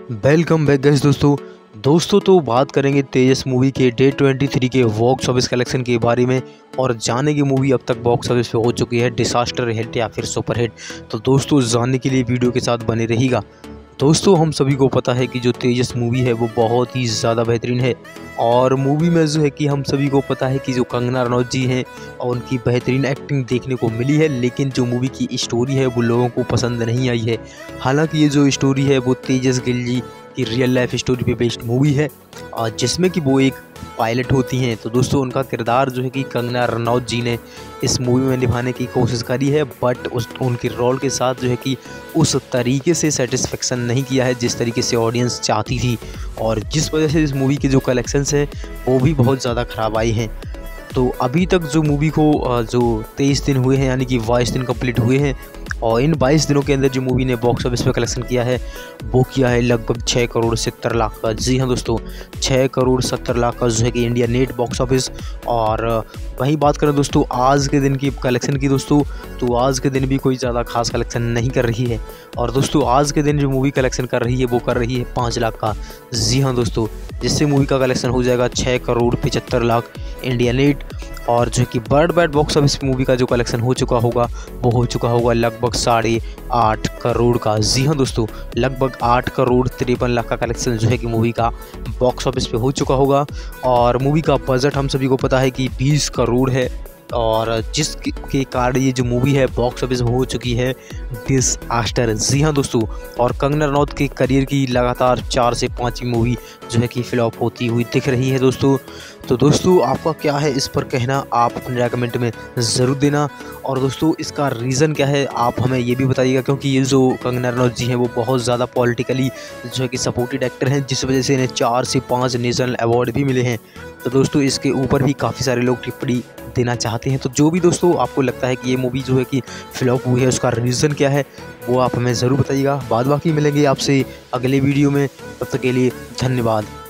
Welcome back guys दोस्तों तो बात करेंगे तेजस मूवी के डे 23 के बॉक्स ऑफिस कलेक्शन के बारे में और जाने की मूवी अब तक बॉक्स ऑफिस पे हो चुकी है डिसास्टर हिट या फिर सुपर हिट। तो दोस्तों जानने के लिए वीडियो के साथ बने रहिएगा। दोस्तों हम सभी को पता है कि जो तेजस मूवी है वो बहुत ही ज़्यादा बेहतरीन है और मूवी में जो है कि हम सभी को पता है कि जो कंगना रनौत जी हैं और उनकी बेहतरीन एक्टिंग देखने को मिली है, लेकिन जो मूवी की स्टोरी है वो लोगों को पसंद नहीं आई है। हालांकि ये जो स्टोरी है वो तेजस गिल जी की रियल लाइफ स्टोरी पे बेस्ड मूवी है और जिसमें कि वो एक पायलट होती हैं। तो दोस्तों उनका किरदार जो है कि कंगना रनौत जी ने इस मूवी में निभाने की कोशिश करी है, बट उनके रोल के साथ जो है कि उस तरीके से सेटिस्फेक्शन नहीं किया है जिस तरीके से ऑडियंस चाहती थी और जिस वजह से इस मूवी के जो कलेक्शंस हैं वो भी बहुत ज़्यादा ख़राब आई हैं। तो अभी तक जो मूवी को जो 23 दिन हुए हैं यानी कि 22 दिन कंप्लीट हुए हैं और इन 22 दिनों के अंदर जो मूवी ने बॉक्स ऑफिस पे कलेक्शन किया है वो किया है लगभग 6 करोड़ 70 लाख का। जी हाँ दोस्तों, 6 करोड़ 70 लाख का जो है कि इंडिया नेट बॉक्स ऑफिस। और वहीं बात करें दोस्तों आज के दिन की कलेक्शन की दोस्तों, तो आज के दिन भी कोई ज़्यादा खास कलेक्शन नहीं कर रही है और दोस्तों आज के दिन जो मूवी कलेक्शन कर रही है वो कर रही है 5 लाख का। जी हाँ दोस्तों, जिससे मूवी का कलेक्शन हो जाएगा 6 करोड़ 75 लाख इंडिया नेट। और जो कि world wide box office movie का जो कलेक्शन हो चुका होगा वो हो चुका होगा लगभग 8.5 करोड़ का। जी हाँ दोस्तों, लगभग 8 करोड़ 53 लाख का कलेक्शन जो है कि मूवी का बॉक्स ऑफिस पे हो चुका होगा। और मूवी का बजट हम सभी को पता है कि 20 करोड़ है और जिसके कारण ये जो मूवी है बॉक्स ऑफिस में हो चुकी है डिसास्टर। जी हाँ दोस्तों, और कंगना रनौत के करियर की लगातार 4 से 5वीं मूवी जो है कि फ्लॉप होती हुई दिख रही है दोस्तों। तो दोस्तों आपका क्या है इस पर कहना, आप अपने राय कमेंट में ज़रूर देना। और दोस्तों इसका रीज़न क्या है आप हमें ये भी बताइएगा, क्योंकि ये जो कंगना रनौत जी हैं वो बहुत ज़्यादा पॉलिटिकली जो है कि सपोर्टेड एक्टर हैं, जिस वजह से इन्हें 4 से 5 नेशनल अवार्ड भी मिले हैं। तो दोस्तों इसके ऊपर भी काफ़ी सारे लोग टिप्पणी देना चाहते हैं। तो जो भी दोस्तों आपको लगता है कि ये मूवी जो है कि फ्लॉप हुई है उसका रीज़न क्या है वो आप हमें ज़रूर बताइएगा। बाद बाकी मिलेंगे आपसे अगले वीडियो में, तब तक के लिए धन्यवाद।